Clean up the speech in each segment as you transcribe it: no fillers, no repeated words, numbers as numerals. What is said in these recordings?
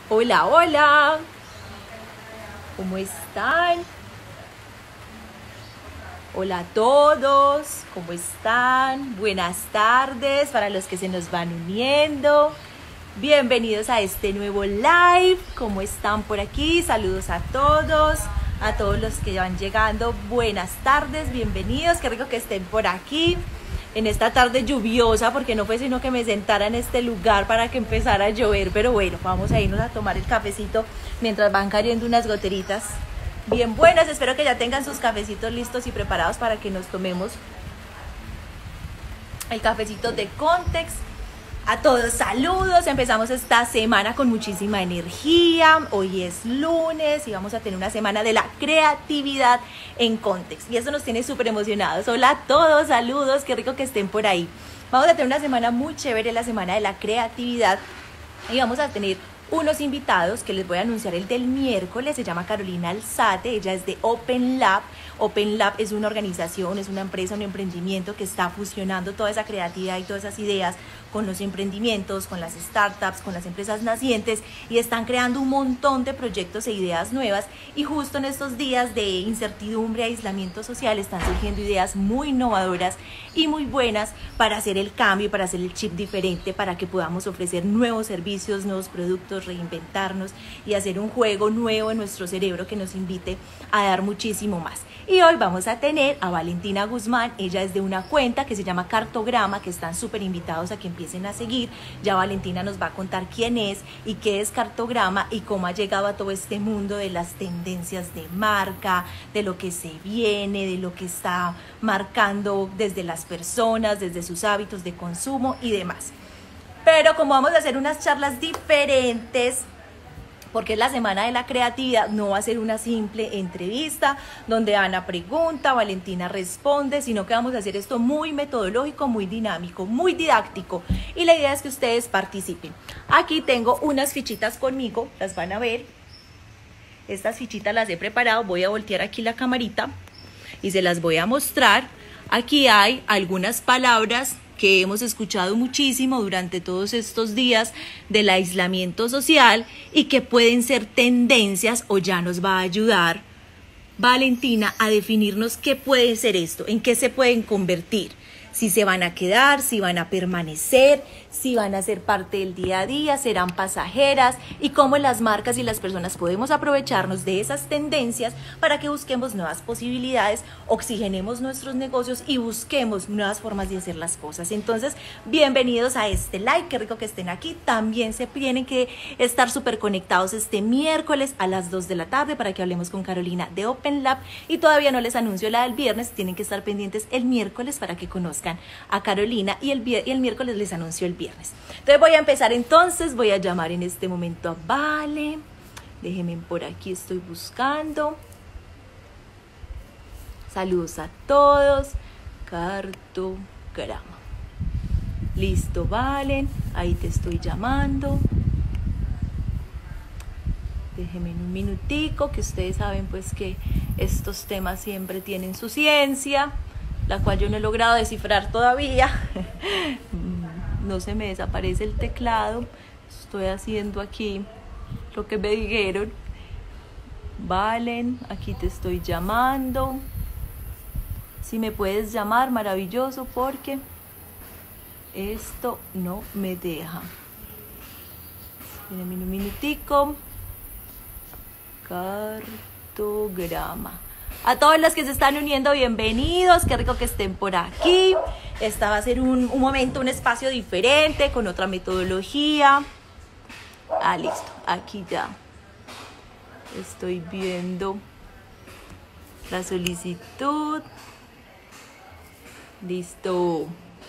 Hola, hola, ¿cómo están? Hola a todos, ¿cómo están? Buenas tardes para los que se nos van uniendo. Bienvenidos a este nuevo live. ¿Cómo están por aquí? Saludos a todos los que van llegando. Buenas tardes, bienvenidos. Qué rico que estén por aquí en esta tarde lluviosa, porque no fue sino que me sentara en este lugar para que empezara a llover. Pero bueno, vamos a irnos a tomar el cafecito mientras van cayendo unas goteritas bien buenas. Espero que ya tengan sus cafecitos listos y preparados para que nos tomemos el cafecito de Context. A todos saludos, empezamos esta semana con muchísima energía. Hoy es lunes y vamos a tener una semana de la creatividad en Context y eso nos tiene súper emocionados. Hola a todos, saludos, qué rico que estén por ahí. Vamos a tener una semana muy chévere, la semana de la creatividad, y vamos a tener unos invitados que les voy a anunciar. El del miércoles se llama Carolina Alzate, ella es de Open Lab. Open Lab es una organización, es una empresa, un emprendimiento que está fusionando toda esa creatividad y todas esas ideas con los emprendimientos, con las startups, con las empresas nacientes, y están creando un montón de proyectos e ideas nuevas. Y justo en estos días de incertidumbre, aislamiento social, están surgiendo ideas muy innovadoras y muy buenas para hacer el cambio, para hacer el chip diferente, para que podamos ofrecer nuevos servicios, nuevos productos, reinventarnos y hacer un juego nuevo en nuestro cerebro que nos invite a dar muchísimo más. Y hoy vamos a tener a Valentina Guzmán. Ella es de una cuenta que se llama Cartograma, que están súper invitados a que empiecen a seguir. Ya Valentina nos va a contar quién es y qué es Cartograma y cómo ha llegado a todo este mundo de las tendencias de marca, de lo que se viene, de lo que está marcando desde las personas, desde sus hábitos de consumo y demás. Pero como vamos a hacer unas charlas diferentes, porque es la semana de la creatividad, no va a ser una simple entrevista donde Ana pregunta, Valentina responde, sino que vamos a hacer esto muy metodológico, muy dinámico, muy didáctico, y la idea es que ustedes participen. Aquí tengo unas fichitas conmigo, las van a ver. Estas fichitas las he preparado, voy a voltear aquí la camarita y se las voy a mostrar. Aquí hay algunas palabras que hemos escuchado muchísimo durante todos estos días del aislamiento social y que pueden ser tendencias, o ya nos va a ayudar Valentina a definirnos qué puede ser esto, en qué se pueden convertir, si se van a quedar, si van a permanecer, si van a ser parte del día a día, serán pasajeras, y cómo las marcas y las personas podemos aprovecharnos de esas tendencias para que busquemos nuevas posibilidades, oxigenemos nuestros negocios y busquemos nuevas formas de hacer las cosas. Entonces, bienvenidos a este live, qué rico que estén aquí. También se tienen que estar súper conectados este miércoles a las 2 de la tarde para que hablemos con Carolina de Open Lab, y todavía no les anuncio la del viernes, tienen que estar pendientes el miércoles para que conozcan a Carolina, y el miércoles les anuncio el viernes. Entonces voy a empezar, entonces voy a llamar en este momento a Vale. Déjenme por aquí, estoy buscando. Saludos a todos. Cartograma. Listo, Valen, ahí te estoy llamando. Déjenme un minutico, que ustedes saben pues que estos temas siempre tienen su ciencia, la cual yo no he logrado descifrar todavía. No se me desaparece el teclado. Estoy haciendo aquí lo que me dijeron. Valen, aquí te estoy llamando. Si me puedes llamar, maravilloso, porque esto no me deja. Espérenme un minutico. Cartograma. A todos los que se están uniendo, bienvenidos, qué rico que estén por aquí. Esta va a ser un momento, un espacio diferente, con otra metodología. Listo, aquí ya estoy viendo la solicitud. Listo.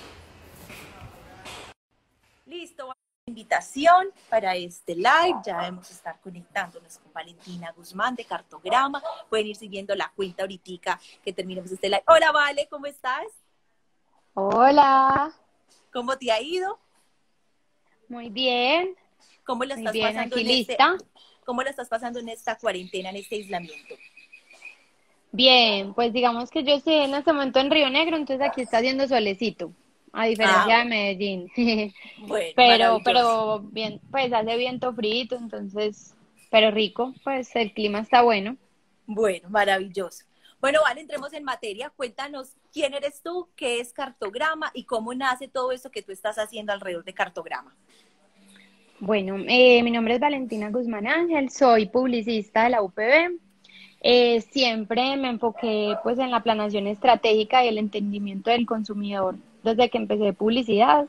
Listo. Invitación para este live. Ya vamos a estar conectándonos con Valentina Guzmán de Cartograma. Pueden ir siguiendo la cuenta ahorita que terminemos este live. Hola, Vale, ¿cómo estás? Hola, ¿Cómo te ha ido? muy bien, ¿Cómo la muy estás bien, pasando aquí lista. cómo la estás pasando en esta cuarentena, en este aislamiento? Bien, pues digamos que yo estoy en este momento en Río Negro, entonces aquí está haciendo solecito. a Ah, diferencia de Medellín. bueno, Pero, maravilloso. pero bien, pues hace viento frito, entonces, pero rico, pues el clima está bueno. Bueno, maravilloso. Bueno, vale, entremos en materia. Cuéntanos quién eres tú, qué es Cartograma y cómo nace todo eso que tú estás haciendo alrededor de Cartograma. Bueno, mi nombre es Valentina Guzmán Ángel, soy publicista de la UPB. Siempre me enfoqué pues en la planeación estratégica y el entendimiento del consumidor desde que empecé publicidad.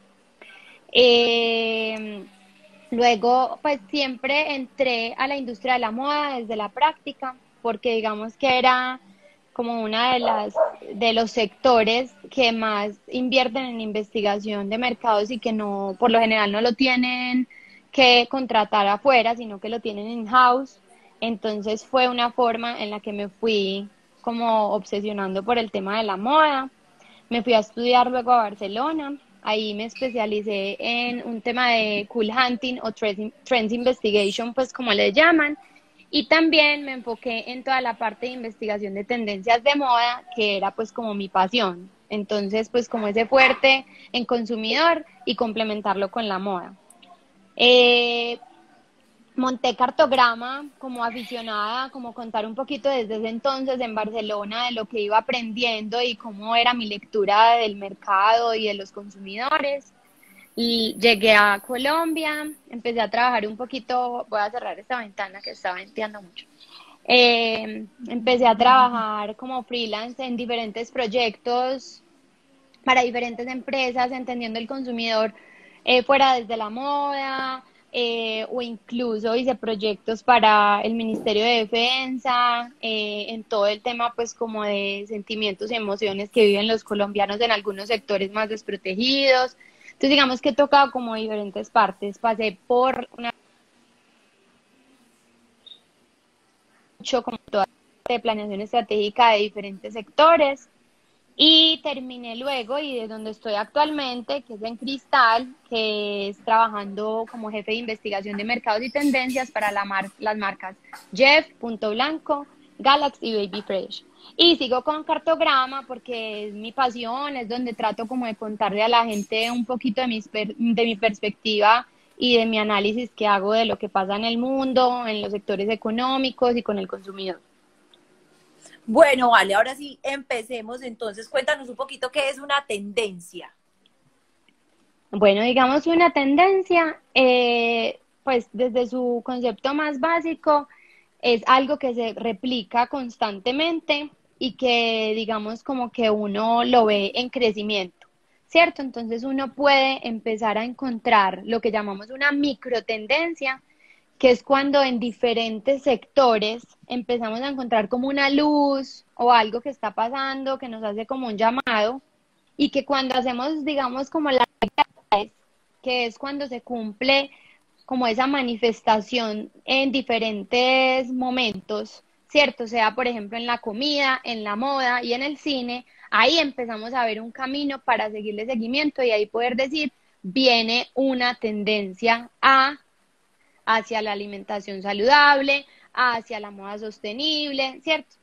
Eh, Luego, pues siempre entré a la industria de la moda desde la práctica, porque digamos que era como una de los sectores que más invierten en investigación de mercados y que no, por lo general no lo tienen que contratar afuera, sino que lo tienen in-house. Entonces fue una forma en la que me fui como obsesionando por el tema de la moda. Me fui a estudiar luego a Barcelona. Ahí me especialicé en un tema de cool hunting o trends investigation, pues como le llaman. Y también me enfoqué en toda la parte de investigación de tendencias de moda, que era pues como mi pasión. Entonces, pues como ese fuerte en consumidor y complementarlo con la moda. Eh, Monté cartograma como aficionada, como contar un poquito desde ese entonces en Barcelona de lo que iba aprendiendo y cómo era mi lectura del mercado y de los consumidores. Y llegué a Colombia, empecé a trabajar un poquito, voy a cerrar esta ventana que está venteando mucho. Empecé a trabajar como freelance en diferentes proyectos para diferentes empresas, entendiendo el consumidor fuera desde la moda, o incluso hice proyectos para el Ministerio de Defensa, en todo el tema pues como de sentimientos y emociones que viven los colombianos en algunos sectores más desprotegidos. Entonces digamos que he tocado como diferentes partes, pasé por una mucho como toda de planeación estratégica de diferentes sectores. Y terminé luego y de donde estoy actualmente, que es en Cristal, que es trabajando como jefe de investigación de mercados y tendencias para las marcas Jeff, Punto Blanco, Galaxy y Baby Fresh. Y sigo con Cartograma porque es mi pasión, es donde trato como de contarle a la gente un poquito de mi perspectiva y de mi análisis que hago de lo que pasa en el mundo, en los sectores económicos y con el consumidor. Bueno, vale, ahora sí, empecemos. Entonces, cuéntanos un poquito qué es una tendencia. Bueno, digamos una tendencia, pues desde su concepto más básico, es algo que se replica constantemente y que digamos como que uno lo ve en crecimiento, ¿cierto? Entonces uno puede empezar a encontrar lo que llamamos una microtendencia, que es cuando en diferentes sectores empezamos a encontrar como una luz o algo que está pasando, que nos hace como un llamado y que cuando hacemos, digamos, como la que es cuando se cumple como esa manifestación en diferentes momentos, ¿cierto? Sea, por ejemplo, en la comida, en la moda y en el cine, ahí empezamos a ver un camino para seguirle seguimiento y ahí poder decir, viene una tendencia hacia la alimentación saludable, hacia la moda sostenible, ¿cierto?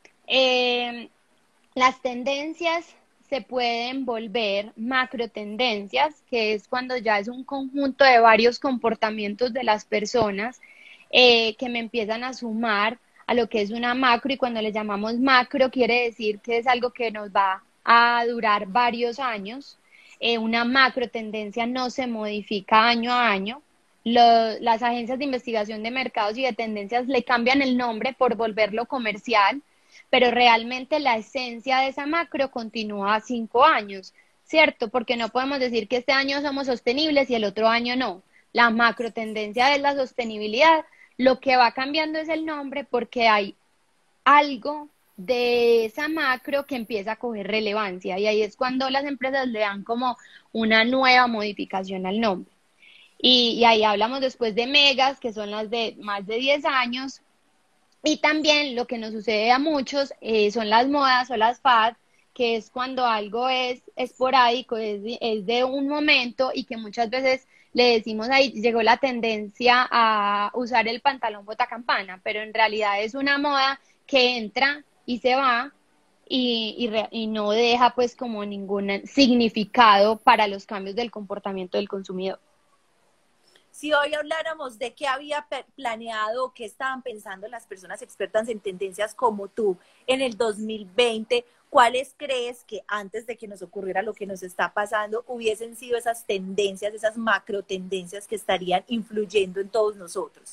Eh, las tendencias se pueden volver macro tendencias, que es cuando ya es un conjunto de varios comportamientos de las personas que me empiezan a sumar a lo que es una macro y cuando le llamamos macro quiere decir que es algo que nos va a durar varios años. Una macro tendencia no se modifica año a año. Las agencias de investigación de mercados y de tendencias le cambian el nombre por volverlo comercial, pero realmente la esencia de esa macro continúa a 5 años, ¿cierto? Porque no podemos decir que este año somos sostenibles y el otro año no. La macro tendencia es la sostenibilidad, lo que va cambiando es el nombre porque hay algo de esa macro que empieza a coger relevancia y ahí es cuando las empresas le dan como una nueva modificación al nombre. Y ahí hablamos después de megas, que son las de más de 10 años, y también lo que nos sucede a muchos son las modas o las fad, que es cuando algo es esporádico, es de un momento y que muchas veces le decimos ahí, llegó la tendencia a usar el pantalón botacampana, pero en realidad es una moda que entra y se va y no deja pues como ningún significado para los cambios del comportamiento del consumidor. Si hoy habláramos de qué había planeado, qué estaban pensando las personas expertas en tendencias como tú en el 2020, ¿cuáles crees que antes de que nos ocurriera lo que nos está pasando hubiesen sido esas tendencias, esas macro tendencias que estarían influyendo en todos nosotros?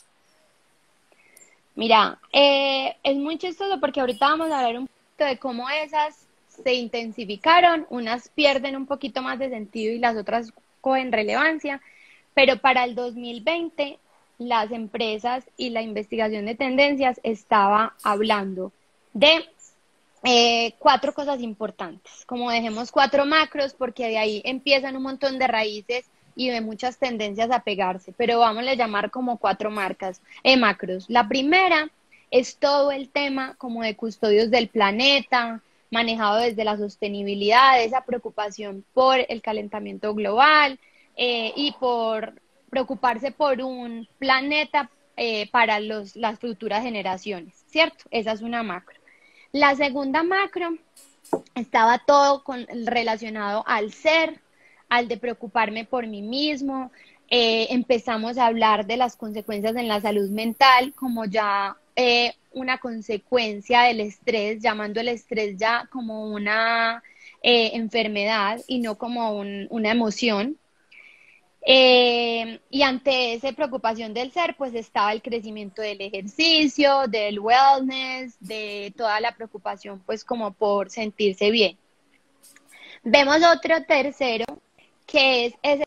Mira, es muy chistoso porque ahorita vamos a hablar un poquito de cómo esas se intensificaron, unas pierden un poquito más de sentido y las otras cogen relevancia, pero para el 2020 las empresas y la investigación de tendencias estaba hablando de cuatro cosas importantes, como dejemos cuatro macros porque de ahí empiezan un montón de raíces y de muchas tendencias a pegarse, pero vamos a llamar como cuatro macros. La primera es todo el tema como de custodios del planeta, manejado desde la sostenibilidad, esa preocupación por el calentamiento global y por preocuparse por un planeta para las futuras generaciones, ¿cierto? Esa es una macro. La segunda macro estaba todo relacionado al ser, al de preocuparme por mí mismo. Empezamos a hablar de las consecuencias en la salud mental como ya una consecuencia del estrés, llamando el estrés ya como una enfermedad y no como una emoción. Y ante esa preocupación del ser, pues estaba el crecimiento del ejercicio, del wellness, de toda la preocupación, pues como por sentirse bien. Vemos otro tercero, que es ese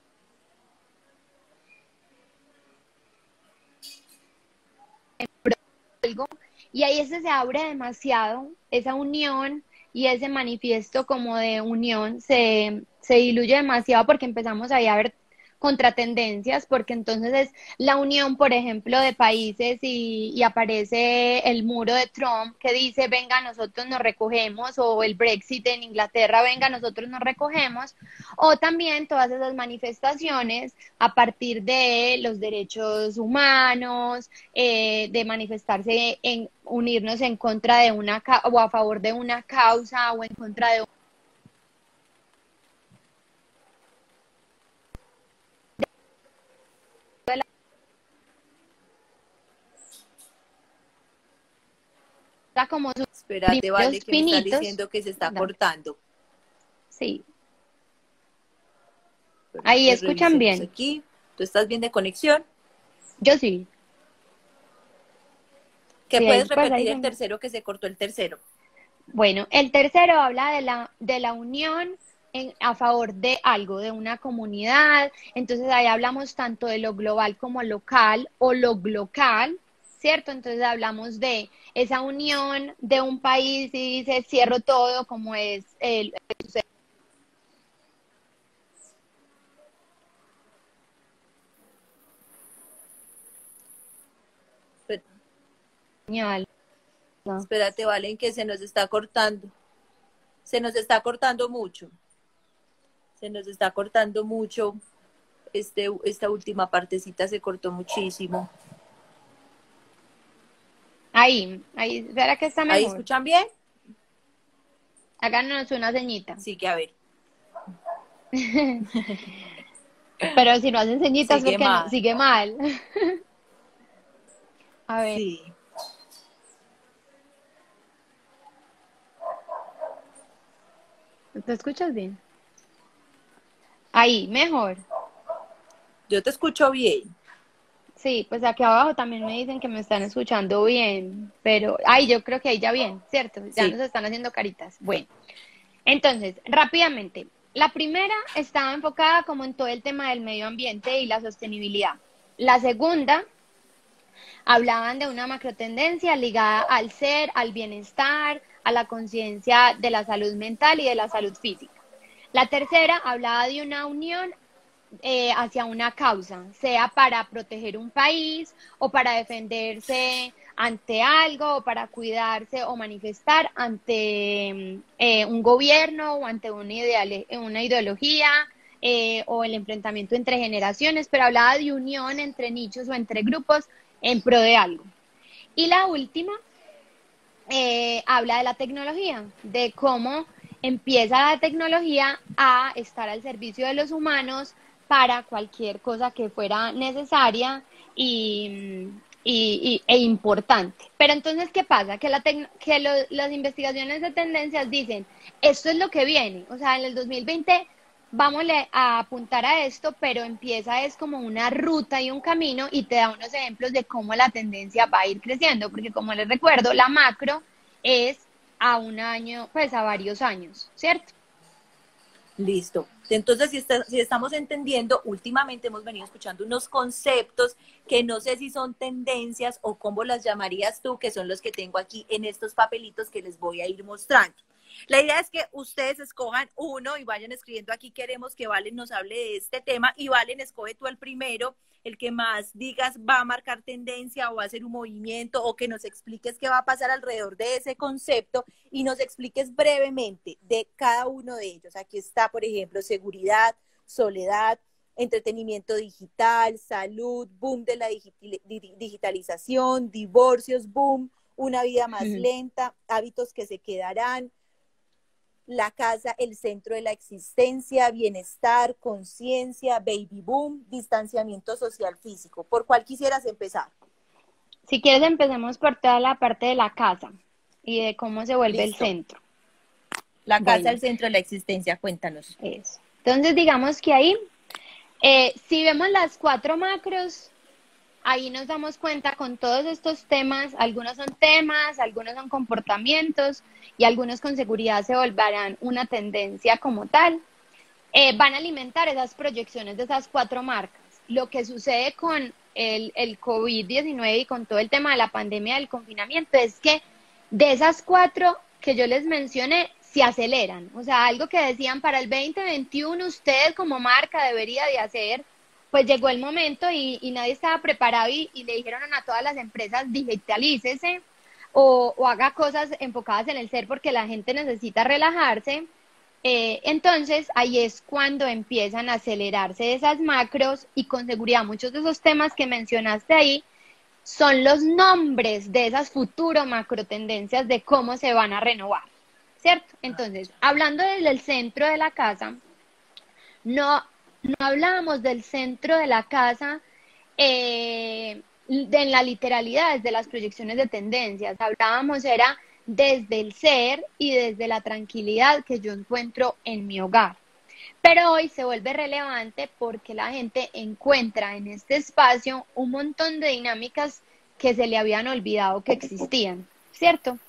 algo, y ahí ese se abre demasiado, esa unión y ese manifiesto como de unión se diluye demasiado porque empezamos ahí a ver contratendencias, porque entonces es la unión, por ejemplo, de países y aparece el muro de Trump que dice, venga, nosotros nos recogemos, o el Brexit en Inglaterra, venga, nosotros nos recogemos, o también todas esas manifestaciones a partir de los derechos humanos, de manifestarse en unirnos en contra de una o a favor de una causa o en contra de como sus Espérate, vale, primeros que me están pinitos. diciendo que se está Dale. cortando. Sí. Ahí Espérate, escuchan revisemos bien. aquí. ¿Tú estás bien de conexión? Yo sí. ¿Qué Sí, puedes pues ahí repetir el se... tercero que se cortó el tercero? Bueno, el tercero habla de la unión a favor de algo, de una comunidad. Entonces ahí hablamos tanto de lo global como local o lo local, ¿cierto? Entonces hablamos de esa unión de un país y dice cierro todo como es el Espé- señal. ¿No? Espérate, vale, que se nos está cortando. Se nos está cortando mucho. Se nos está cortando mucho. Esta última partecita se cortó muchísimo. Ahí, ¿será que está ¿Ahí mejor? escuchan bien? Háganos una ceñita. Sí, que a ver. Pero si no hacen ceñitas, Sigue porque no, mal. sigue mal. A ver, Sí. ¿te escuchas bien? Ahí, mejor. Yo te escucho bien. Sí, pues aquí abajo también me dicen que me están escuchando bien, pero, ay, yo creo que ahí ya bien, ¿cierto? Ya Sí. nos están haciendo caritas. Bueno, entonces, rápidamente, la primera estaba enfocada como en todo el tema del medio ambiente y la sostenibilidad. La segunda, hablaban de una macrotendencia ligada al ser, al bienestar, a la conciencia de la salud mental y de la salud física. La tercera hablaba de una unión hacia una causa, sea para proteger un país o para defenderse ante algo o para cuidarse o manifestar ante un gobierno o ante una ideología o el enfrentamiento entre generaciones, pero hablaba de unión entre nichos o entre grupos en pro de algo. Y la última habla de la tecnología, de cómo empieza la tecnología a estar al servicio de los humanos para cualquier cosa que fuera necesaria e importante. Pero entonces, ¿qué pasa? Las investigaciones de tendencias dicen, esto es lo que viene, o sea, en el 2020 vamos a apuntar a esto, pero empieza es como una ruta y un camino y te da unos ejemplos de cómo la tendencia va a ir creciendo, porque como les recuerdo, la macro es a un año, pues a varios años, ¿cierto? Listo. Entonces, si estamos entendiendo, últimamente hemos venido escuchando unos conceptos que no sé si son tendencias o cómo las llamarías tú, que son los que tengo aquí en estos papelitos que les voy a ir mostrando. La idea es que ustedes escojan uno y vayan escribiendo aquí, queremos que Valen nos hable de este tema, y Valen, escoge tú el primero, el que más digas va a marcar tendencia o va a hacer un movimiento, o que nos expliques qué va a pasar alrededor de ese concepto y nos expliques brevemente de cada uno de ellos. Aquí está, por ejemplo, seguridad, soledad, entretenimiento digital, salud, boom de la digitalización, divorcios, boom, una vida más lenta, hábitos que se quedarán, la casa, el centro de la existencia, bienestar, conciencia, baby boom, distanciamiento social físico. ¿Por cuál quisieras empezar? Si quieres, empecemos por toda la parte de la casa y de cómo se vuelve el Listo. centro. La casa, Bueno, el centro de la existencia, cuéntanos. eso. Entonces, digamos que ahí, si vemos las 4 macros, ahí nos damos cuenta con todos estos temas, algunos son comportamientos y algunos con seguridad se volverán una tendencia como tal. Van a alimentar esas proyecciones de esas 4 marcas. Lo que sucede con el COVID-19 y con todo el tema de la pandemia del confinamiento es que de esas 4 que yo les mencioné, se aceleran. O sea, algo que decían para el 2021 usted como marca debería de hacer, pues llegó el momento y nadie estaba preparado y le dijeron a todas las empresas digitalícese o haga cosas enfocadas en el ser porque la gente necesita relajarse. Entonces, ahí es cuando empiezan a acelerarse esas macros y con seguridad muchos de esos temas que mencionaste ahí son los nombres de esas futuras macro tendencias de cómo se van a renovar, ¿cierto? Entonces, hablando del centro de la casa, no hablábamos del centro de la casa en la literalidad, desde las proyecciones de tendencias, hablábamos era desde el ser y desde la tranquilidad que yo encuentro en mi hogar. Pero hoy se vuelve relevante porque la gente encuentra en este espacio un montón de dinámicas que se le habían olvidado que existían, ¿cierto?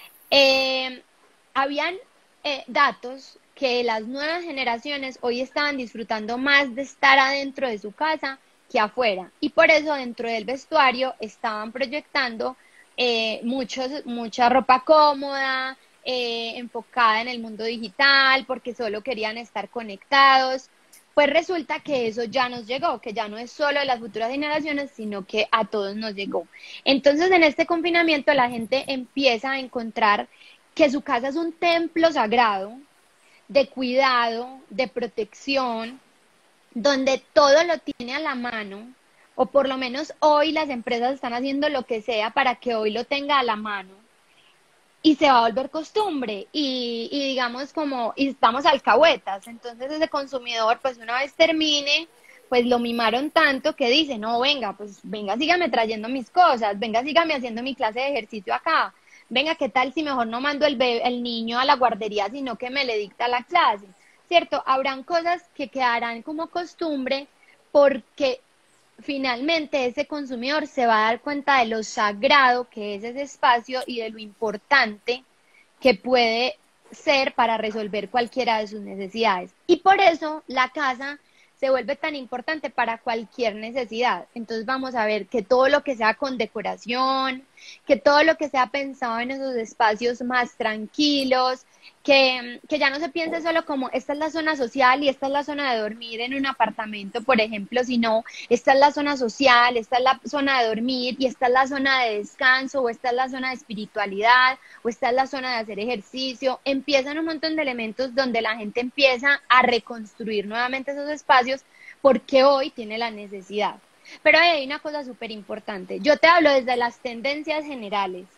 Habían datos que las nuevas generaciones hoy estaban disfrutando más de estar adentro de su casa que afuera. Y por eso dentro del vestuario estaban proyectando mucha ropa cómoda, enfocada en el mundo digital, porque solo querían estar conectados. Pues resulta que eso ya nos llegó, que ya no es solo de las futuras generaciones, sino que a todos nos llegó. Entonces, en este confinamiento la gente empieza a encontrar que su casa es un templo sagrado de cuidado, de protección, donde todo lo tiene a la mano, o por lo menos hoy las empresas están haciendo lo que sea para que hoy lo tenga a la mano, y se va a volver costumbre, y digamos como, y estamos alcahuetas, entonces ese consumidor, pues una vez termine, pues lo mimaron tanto que dice, no, venga, pues venga, sígame trayendo mis cosas, venga, sígame haciendo mi clase de ejercicio acá, venga, ¿qué tal si mejor no mando el niño a la guardería, sino que me le dicta la clase? ¿Cierto? Habrán cosas que quedarán como costumbre porque finalmente ese consumidor se va a dar cuenta de lo sagrado que es ese espacio y de lo importante que puede ser para resolver cualquiera de sus necesidades. Y por eso la casa se vuelve tan importante para cualquier necesidad. Entonces vamos a ver que todo lo que sea con decoración, que todo lo que sea pensado en esos espacios más tranquilos, que ya no se piense solo como esta es la zona social y esta es la zona de dormir en un apartamento, por ejemplo, sino esta es la zona social, esta es la zona de dormir y esta es la zona de descanso o esta es la zona de espiritualidad o esta es la zona de hacer ejercicio. Empiezan un montón de elementos donde la gente empieza a reconstruir nuevamente esos espacios porque hoy tiene la necesidad. Pero hay una cosa súper importante. Yo te hablo desde las tendencias generales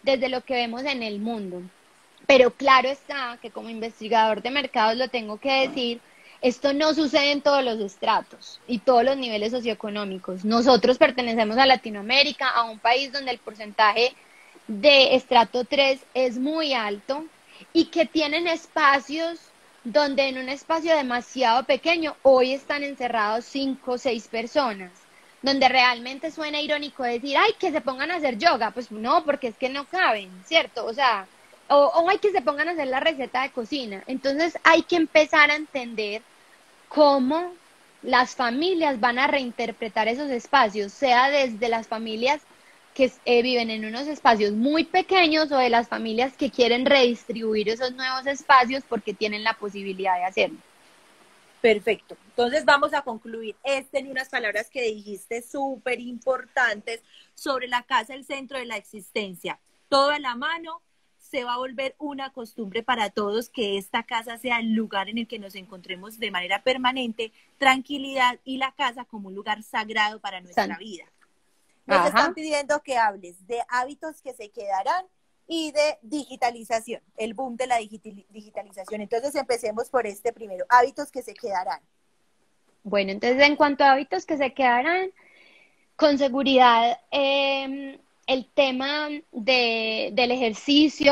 desde lo que vemos en el mundo. Pero claro está que como investigador de mercados lo tengo que decir, esto no sucede en todos los estratos y todos los niveles socioeconómicos. Nosotros pertenecemos a Latinoamérica, a un país donde el porcentaje de estrato 3 es muy alto y que tienen espacios donde en un espacio demasiado pequeño hoy están encerrados 5 o 6 personas, donde realmente suena irónico decir, ay, que se pongan a hacer yoga. Pues no, porque es que no caben, ¿cierto? O sea, o hay que se pongan a hacer la receta de cocina. Entonces hay que empezar a entender cómo las familias van a reinterpretar esos espacios, sea desde las familias que viven en unos espacios muy pequeños o de las familias que quieren redistribuir esos nuevos espacios porque tienen la posibilidad de hacerlo. Perfecto. Entonces vamos a concluir en unas palabras que dijiste súper importantes sobre la casa, el centro de la existencia. Todo a la mano, se va a volver una costumbre para todos que esta casa sea el lugar en el que nos encontremos de manera permanente, tranquilidad y la casa como un lugar sagrado para nuestra vida. Nos están pidiendo que hables de hábitos que se quedarán y de digitalización, el boom de la digitalización. Entonces empecemos por este primero, hábitos que se quedarán. Bueno, entonces en cuanto a hábitos que se quedarán, con seguridad, el tema del ejercicio,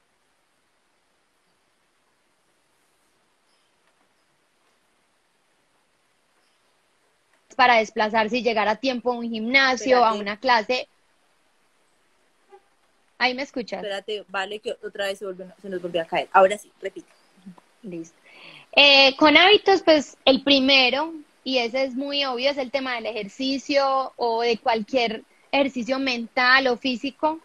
para desplazarse y llegar a tiempo a un gimnasio, espérate, a una clase. ¿Ahí me escuchas? Espérate, vale, que otra vez se nos volvió a caer. Ahora sí, repite. Listo. Con hábitos, pues el primero, y ese es muy obvio, es el tema del ejercicio o de cualquier ejercicio mental o físico,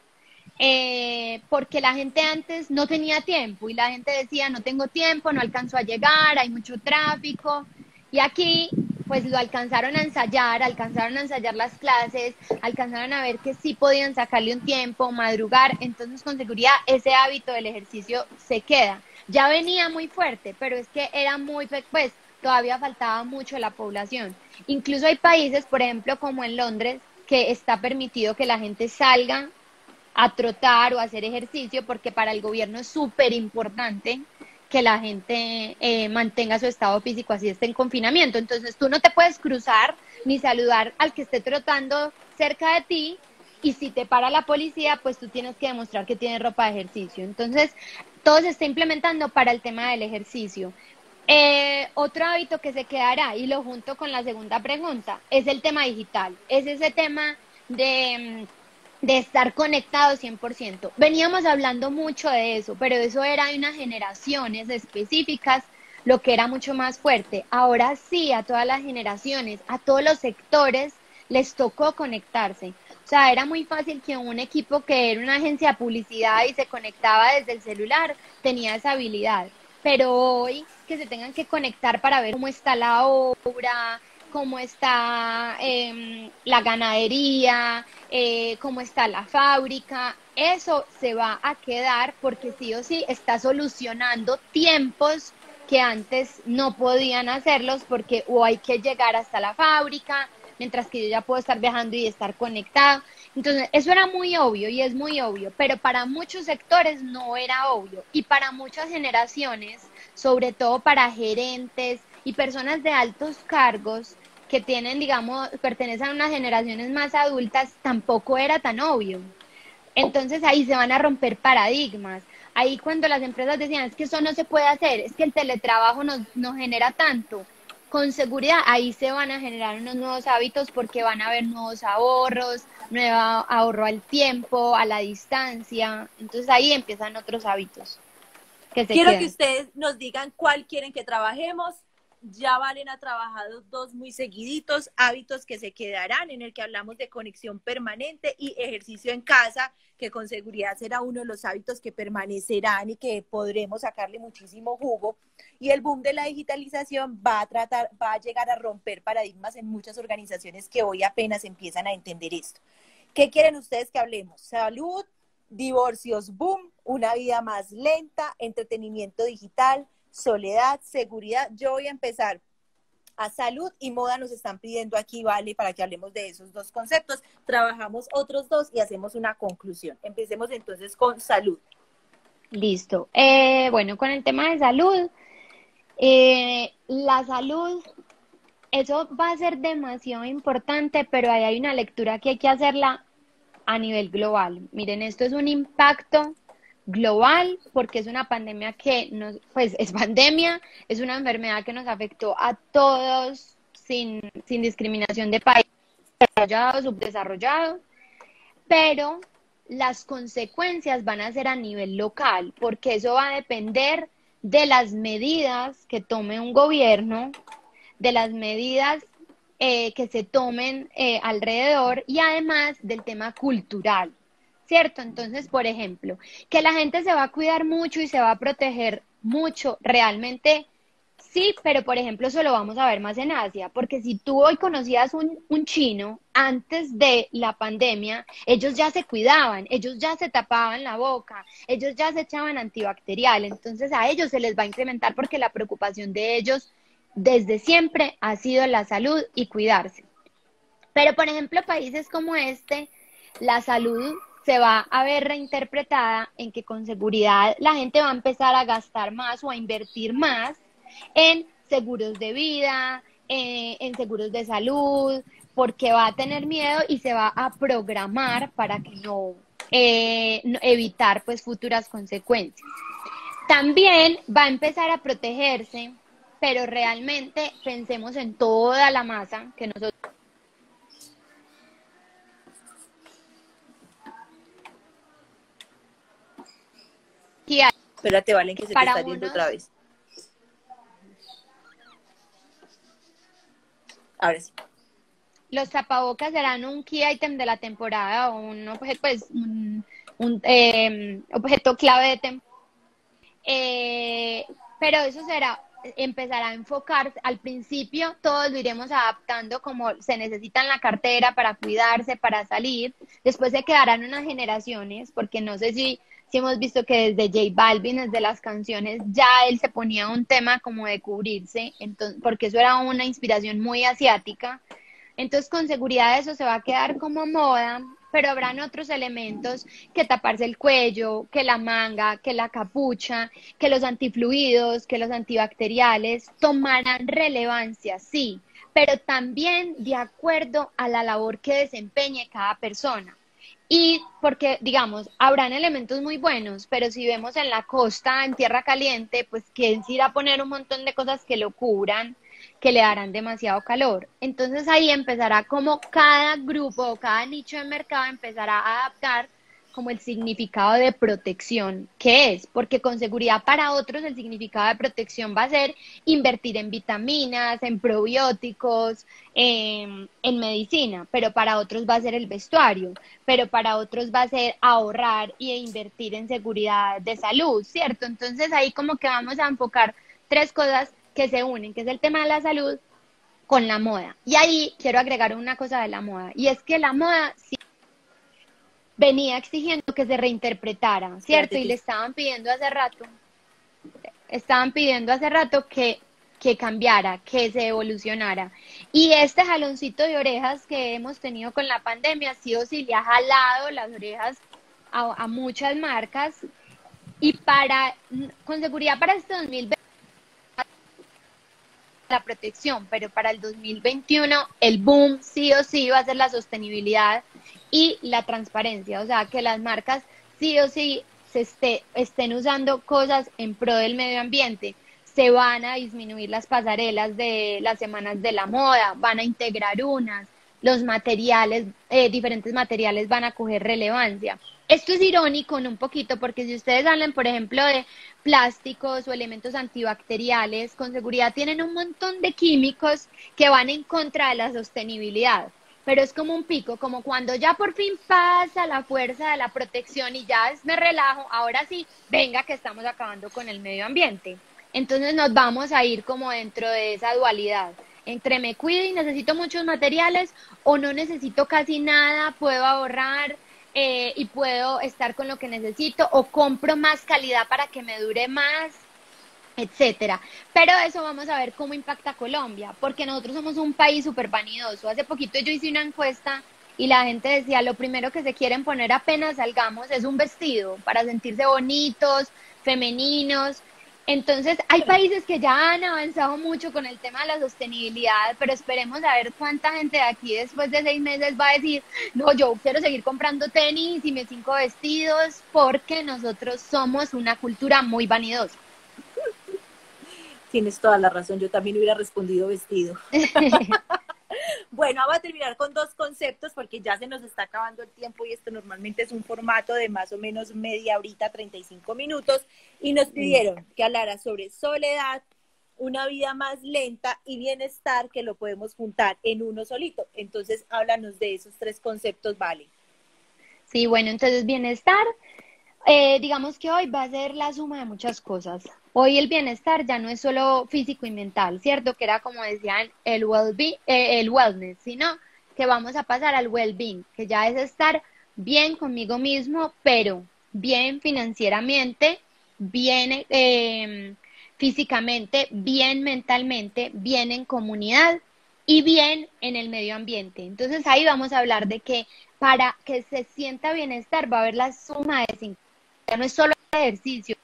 porque la gente antes no tenía tiempo y la gente decía, no tengo tiempo, no alcanzo a llegar, hay mucho tráfico, y aquí pues lo alcanzaron a ensayar las clases, alcanzaron a ver que sí podían sacarle un tiempo, madrugar, entonces con seguridad ese hábito del ejercicio se queda. Ya venía muy fuerte, pero es que era muy, pues todavía faltaba mucho la población. Incluso hay países, por ejemplo, como en Londres, que está permitido que la gente salga a trotar o a hacer ejercicio, porque para el gobierno es súper importante que la gente mantenga su estado físico, así esté en confinamiento. Entonces tú no te puedes cruzar ni saludar al que esté trotando cerca de ti, y si te para la policía, pues tú tienes que demostrar que tienes ropa de ejercicio. Entonces, todo se está implementando para el tema del ejercicio. Otro hábito que se quedará, y lo junto con la segunda pregunta, es el tema digital. Es ese tema de estar conectados 100%. Veníamos hablando mucho de eso, pero eso era de unas generaciones específicas, lo que era mucho más fuerte. Ahora sí, a todas las generaciones, a todos los sectores, les tocó conectarse. O sea, era muy fácil que un equipo que era una agencia de publicidad y se conectaba desde el celular tenía esa habilidad. Pero hoy que se tengan que conectar para ver cómo está la obra, cómo está la ganadería, cómo está la fábrica, eso se va a quedar porque sí o sí está solucionando tiempos que antes no podían hacerlos porque o hay que llegar hasta la fábrica, mientras que yo ya puedo estar viajando y estar conectado. Entonces, eso era muy obvio y es muy obvio, pero para muchos sectores no era obvio y para muchas generaciones, sobre todo para gerentes y personas de altos cargos que tienen, digamos, pertenecen a unas generaciones más adultas, tampoco era tan obvio. Entonces ahí se van a romper paradigmas. Ahí cuando las empresas decían, es que eso no se puede hacer, es que el teletrabajo nos genera tanto, con seguridad ahí se van a generar unos nuevos hábitos porque van a haber nuevos ahorros, nuevo ahorro al tiempo, a la distancia. Entonces ahí empiezan otros hábitos que se Quiero quedan. que ustedes nos digan cuál quieren que trabajemos. Ya Valen ha trabajado dos muy seguiditos, hábitos que se quedarán, en el que hablamos de conexión permanente y ejercicio en casa, que con seguridad será uno de los hábitos que permanecerán y que podremos sacarle muchísimo jugo. Y el boom de la digitalización va a llegar a romper paradigmas en muchas organizaciones que hoy apenas empiezan a entender esto. ¿Qué quieren ustedes que hablemos? Salud, divorcios, boom, una vida más lenta, entretenimiento digital, soledad, seguridad. Yo voy a empezar. a salud y moda nos están pidiendo aquí, vale, para que hablemos de esos dos conceptos. Trabajamos otros dos y hacemos una conclusión. Empecemos entonces con salud. Listo. Bueno, con el tema de salud, la salud, eso va a ser demasiado importante, pero ahí hay una lectura que hay que hacerla a nivel global. Miren, esto es un impacto global porque es una pandemia que nos, pues es pandemia, es una enfermedad que nos afectó a todos sin discriminación de país, desarrollado, subdesarrollado, pero las consecuencias van a ser a nivel local, porque eso va a depender de las medidas que tome un gobierno, de las medidas que se tomen alrededor y además del tema cultural, ¿cierto? Entonces, por ejemplo, que la gente se va a cuidar mucho y se va a proteger mucho, realmente sí, pero por ejemplo, eso lo vamos a ver más en Asia, porque si tú hoy conocías un chino antes de la pandemia, ellos ya se cuidaban, ellos ya se tapaban la boca, ellos ya se echaban antibacterial, entonces a ellos se les va a incrementar porque la preocupación de ellos desde siempre ha sido la salud y cuidarse. Pero por ejemplo, países como este, la salud se va a ver reinterpretada en que con seguridad la gente va a empezar a gastar más o a invertir más en seguros de vida, en seguros de salud, porque va a tener miedo y se va a programar para que no evitar pues futuras consecuencias. También va a empezar a protegerse, pero realmente pensemos en toda la masa que nosotros aquí hay Espérate, Valen, que se te para está yendo otra unos. vez. Ahora sí. Los tapabocas serán un key item de la temporada o un objeto, pues, un objeto clave de temporada. Pero eso será, empezará a enfocarse, al principio todos lo iremos adaptando como se necesita en la cartera para cuidarse, para salir, después se quedarán unas generaciones, porque no sé si hemos visto que desde J Balvin, desde las canciones, ya él se ponía un tema como de cubrirse, entonces, porque eso era una inspiración muy asiática, entonces, con seguridad eso se va a quedar como moda, pero habrán otros elementos que taparse el cuello, que la manga, que la capucha, que los antifluidos, que los antibacteriales tomarán relevancia, sí, pero también de acuerdo a la labor que desempeñe cada persona. Y porque, digamos, habrán elementos muy buenos, pero si vemos en la costa, en tierra caliente, pues quién se irá a poner un montón de cosas que lo cubran, que le darán demasiado calor. Entonces ahí empezará como cada grupo o cada nicho de mercado empezará a adaptar como el significado de protección que es, porque con seguridad para otros el significado de protección va a ser invertir en vitaminas, en probióticos, en medicina, pero para otros va a ser el vestuario, pero para otros va a ser ahorrar e invertir en seguridad de salud, ¿cierto? Entonces ahí como que vamos a enfocar tres cosas que se unen, que es el tema de la salud con la moda. Y ahí quiero agregar una cosa de la moda, y es que la moda sí venía exigiendo que se reinterpretara, ¿cierto? Espérate Y le que estaban pidiendo hace rato que cambiara, que se evolucionara. Y este jaloncito de orejas que hemos tenido con la pandemia, sí o sí le ha jalado las orejas a muchas marcas y con seguridad para este 2020 la protección, pero para el 2021 el boom sí o sí va a ser la sostenibilidad y la transparencia, o sea, que las marcas sí o sí estén usando cosas en pro del medio ambiente. Se van a disminuir las pasarelas de las semanas de la moda, van a integrar unas, los materiales, diferentes materiales van a coger relevancia. Esto es irónico en un poquito porque si ustedes hablan, por ejemplo, de plásticos o elementos antibacteriales, con seguridad tienen un montón de químicos que van en contra de la sostenibilidad. Pero es como un pico, como cuando ya por fin pasa la fuerza de la protección y ya me relajo, ahora sí, venga que estamos acabando con el medio ambiente. Entonces nos vamos a ir como dentro de esa dualidad, entre me cuido y necesito muchos materiales o no necesito casi nada, puedo ahorrar y puedo estar con lo que necesito o compro más calidad para que me dure más. etcétera. Pero eso vamos a ver cómo impacta a Colombia, porque nosotros somos un país súper vanidoso. Hace poquito yo hice una encuesta y la gente decía, lo primero que se quieren poner apenas salgamos es un vestido para sentirse bonitos, femeninos. Entonces, hay países que ya han avanzado mucho con el tema de la sostenibilidad, pero esperemos a ver cuánta gente de aquí después de 6 meses va a decir, no, yo quiero seguir comprando tenis y mis 5 vestidos, porque nosotros somos una cultura muy vanidosa. Tienes toda la razón, yo también hubiera respondido vestido. Bueno, vamos a terminar con 2 conceptos porque ya se nos está acabando el tiempo y esto normalmente es un formato de más o menos media horita, 35 minutos. Y nos pidieron que hablara sobre soledad, una vida más lenta y bienestar, que lo podemos juntar en uno solito. Entonces, háblanos de esos 3 conceptos, vale. Sí, bueno, entonces bienestar, digamos que hoy va a ser la suma de muchas cosas. Hoy el bienestar ya no es solo físico y mental, ¿cierto? Que era como decían el wellness, sino que vamos a pasar al well-being, que ya es estar bien conmigo mismo, pero bien financieramente, bien físicamente, bien mentalmente, bien en comunidad y bien en el medio ambiente. Entonces ahí vamos a hablar de que para que se sienta bienestar va a haber la suma de 5. Ya no es solo ejercicio,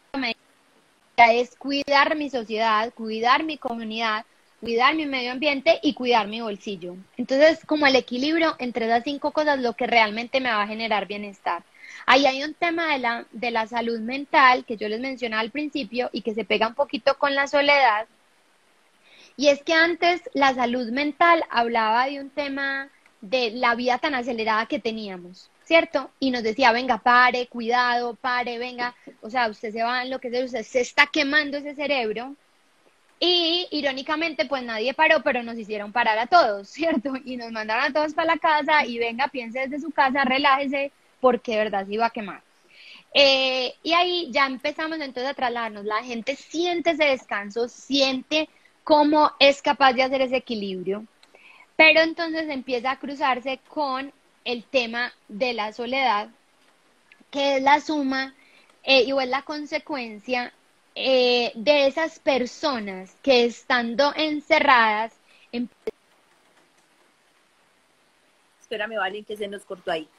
ya es cuidar mi sociedad, cuidar mi comunidad, cuidar mi medio ambiente y cuidar mi bolsillo. Entonces, como el equilibrio entre esas 5 cosas, lo que realmente me va a generar bienestar. Ahí hay un tema de la salud mental que yo les mencionaba al principio y que se pega un poquito con la soledad. Y es que antes la salud mental hablaba de un tema de la vida tan acelerada que teníamos, ¿cierto? Y nos decía, venga, pare, cuidado, pare, venga, o sea, usted se va a enloquecer, usted se está quemando ese cerebro. Y irónicamente, pues nadie paró, pero nos hicieron parar a todos, ¿cierto? Y nos mandaron a todos para la casa y venga, piense desde su casa, relájese, porque de verdad se iba a quemar. Y ahí ya empezamos entonces a trasladarnos. La gente siente ese descanso, siente cómo es capaz de hacer ese equilibrio, pero entonces empieza a cruzarse con el tema de la soledad, que es la suma o es la consecuencia de esas personas que estando encerradas Espérame, vale, que se nos cortó ahí.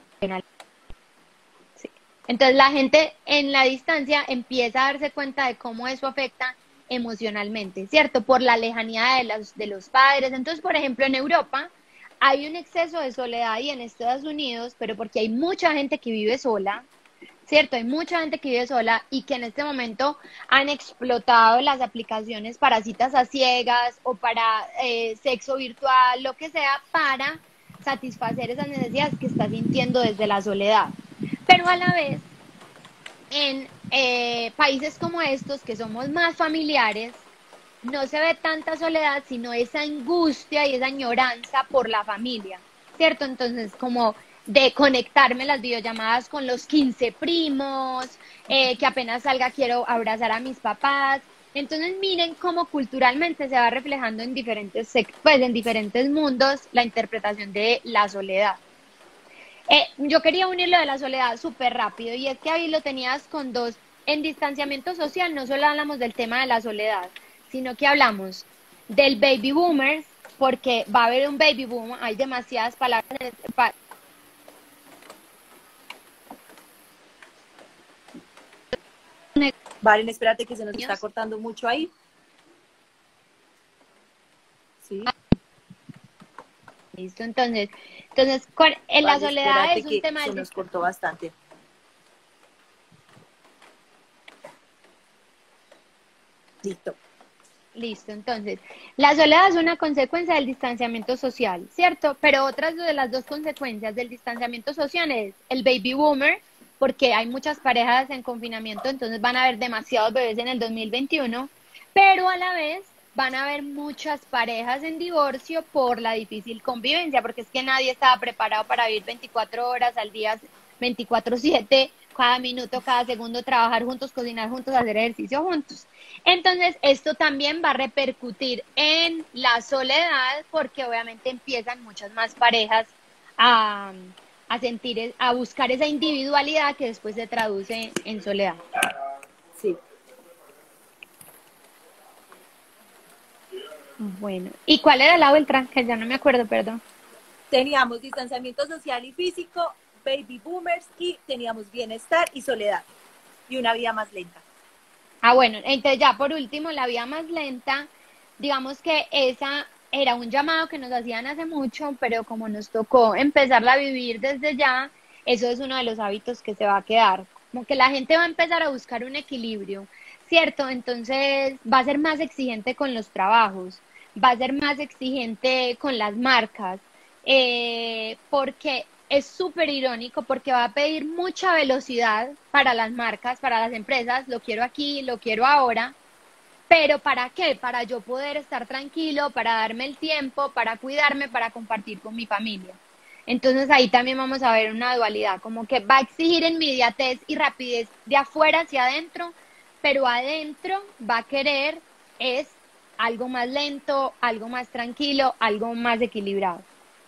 sí. Entonces la gente en la distancia empieza a darse cuenta de cómo eso afecta emocionalmente, ¿cierto? Por la lejanía de los padres. Entonces, por ejemplo, en Europa hay un exceso de soledad y en Estados Unidos, pero porque hay mucha gente que vive sola, ¿cierto? Hay mucha gente que vive sola y que en este momento han explotado las aplicaciones para citas a ciegas o para sexo virtual, lo que sea, para satisfacer esas necesidades que está sintiendo desde la soledad. Pero a la vez, en países como estos, que somos más familiares, no se ve tanta soledad, sino esa angustia y esa añoranza por la familia, ¿cierto? Entonces, como de conectarme las videollamadas con los 15 primos, que apenas salga quiero abrazar a mis papás. Entonces, miren cómo culturalmente se va reflejando en pues, en diferentes mundos la interpretación de la soledad. Yo quería unir lo de la soledad súper rápido y es que ahí lo tenías con dos. En distanciamiento social no solo hablamos del tema de la soledad, sino que hablamos del baby boomers, porque va a haber un baby boom, hay demasiadas palabras en Vale, espérate que se nos está cortando mucho ahí. Sí. Listo, entonces en la Vale, soledad espérate es un que tema se del nos cortó bastante. Listo. Listo, entonces, la soledad es una consecuencia del distanciamiento social, ¿cierto? Pero otras de las 2 consecuencias del distanciamiento social es el baby boomer, porque hay muchas parejas en confinamiento, entonces van a haber demasiados bebés en el 2021, pero a la vez van a haber muchas parejas en divorcio por la difícil convivencia, porque es que nadie estaba preparado para vivir 24 horas al día, 24/7, cada minuto, cada segundo, trabajar juntos, cocinar juntos, hacer ejercicio juntos. Entonces, esto también va a repercutir en la soledad porque obviamente empiezan muchas más parejas a, a buscar esa individualidad que después se traduce en soledad. Sí. Bueno, ¿y cuál era la otra? Que ya no me acuerdo, perdón. Teníamos distanciamiento social y físico, baby boomers y teníamos bienestar y soledad y una vida más lenta. Ah, bueno, entonces ya por último, la vía más lenta, digamos que esa era un llamado que nos hacían hace mucho, pero como nos tocó empezarla a vivir desde ya, eso es uno de los hábitos que se va a quedar. Como que la gente va a empezar a buscar un equilibrio, ¿cierto? Entonces va a ser más exigente con los trabajos, va a ser más exigente con las marcas, porque es súper irónico porque va a pedir mucha velocidad para las marcas, para las empresas, lo quiero aquí, lo quiero ahora, pero ¿para qué? Para yo poder estar tranquilo, para darme el tiempo, para cuidarme, para compartir con mi familia. Entonces ahí también vamos a ver una dualidad, como que va a exigir inmediatez y rapidez de afuera hacia adentro, pero adentro va a querer es algo más lento, algo más tranquilo, algo más equilibrado.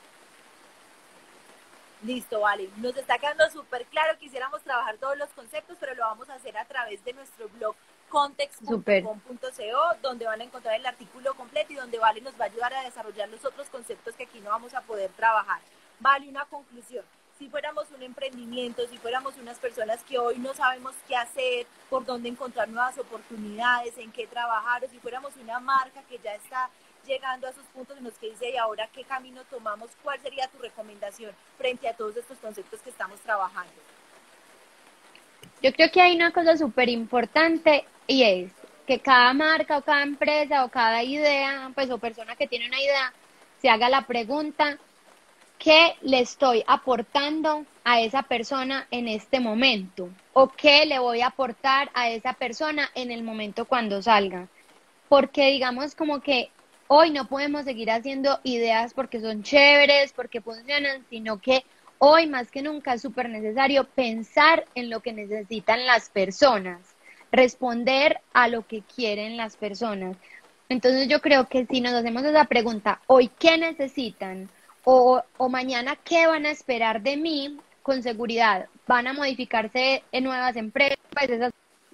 Listo, vale. Nos está quedando súper claro. Quisiéramos trabajar todos los conceptos, pero lo vamos a hacer a través de nuestro blog Súper. context.com.co, donde van a encontrar el artículo completo y donde Vale nos va a ayudar a desarrollar los otros conceptos que aquí no vamos a poder trabajar. Vale, una conclusión. Si fuéramos un emprendimiento, si fuéramos unas personas que hoy no sabemos qué hacer, por dónde encontrar nuevas oportunidades, en qué trabajar, o si fuéramos una marca que ya está llegando a esos puntos en los que dice, y ahora qué camino tomamos, ¿cuál sería tu recomendación frente a todos estos conceptos que estamos trabajando? Yo creo que hay una cosa súper importante y es que cada marca o cada empresa o cada idea, pues o persona que tiene una idea, se haga la pregunta, ¿qué le estoy aportando a esa persona en este momento? ¿O qué le voy a aportar a esa persona en el momento cuando salga? Porque digamos como que hoy no podemos seguir haciendo ideas porque son chéveres, porque funcionan, sino que hoy más que nunca es súper necesario pensar en lo que necesitan las personas, responder a lo que quieren las personas. Entonces yo creo que si nos hacemos esa pregunta, hoy qué necesitan o mañana qué van a esperar de mí, con seguridad van a modificarse en nuevas empresas, pues esas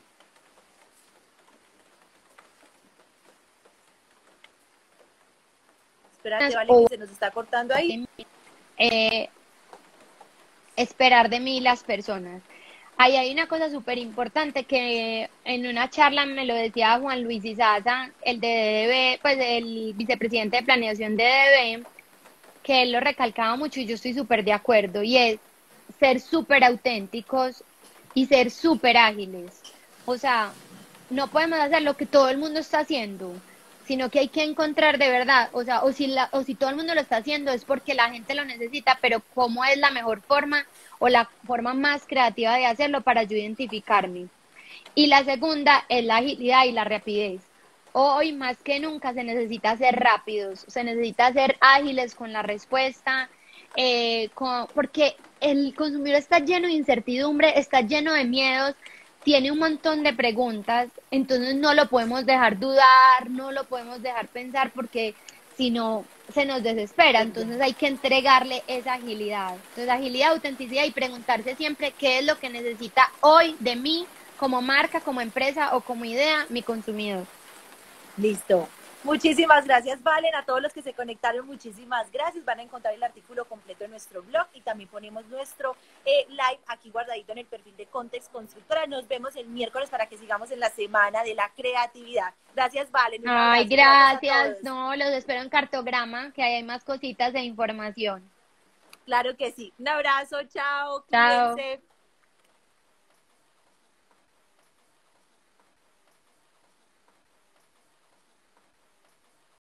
Espérate, vale, que o se nos está cortando ahí. eh, esperar de mí las personas. Ahí hay una cosa súper importante que en una charla me lo decía Juan Luis Izaza, el de DDB, pues el vicepresidente de planeación de DDB, que él lo recalcaba mucho y yo estoy súper de acuerdo, y es ser súper auténticos y ser súper ágiles. O sea, no podemos hacer lo que todo el mundo está haciendo, sino que hay que encontrar de verdad, o sea, o si todo el mundo lo está haciendo es porque la gente lo necesita, pero cómo es la mejor forma o la forma más creativa de hacerlo para yo identificarme. Y la segunda es la agilidad y la rapidez. Hoy más que nunca se necesita ser rápidos, se necesita ser ágiles con la respuesta, porque el consumidor está lleno de incertidumbre, está lleno de miedos, tiene un montón de preguntas, entonces no lo podemos dejar dudar, no lo podemos dejar pensar porque si no se nos desespera, entonces hay que entregarle esa agilidad. Entonces agilidad, autenticidad y preguntarse siempre qué es lo que necesita hoy de mí como marca, como empresa o como idea mi consumidor. Listo. Muchísimas gracias, Valen. A todos los que se conectaron, muchísimas gracias. Van a encontrar el artículo completo en nuestro blog y también ponemos nuestro live aquí guardadito en el perfil de Context Constructora. Nos vemos el miércoles para que sigamos en la semana de la creatividad. Gracias, Valen. Un Ay, abrazo. Gracias a gracias. todos. No, los espero en Cartograma, que ahí hay más cositas de información. Claro que sí. Un abrazo. Chao. Chao. Cuídense.